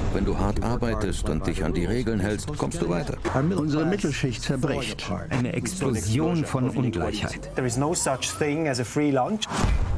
Wenn du hart arbeitest und dich an die Regeln hältst, kommst du weiter. Unsere Mittelschicht zerbricht. Eine Explosion von Ungleichheit. There is no such thing as a free lunch.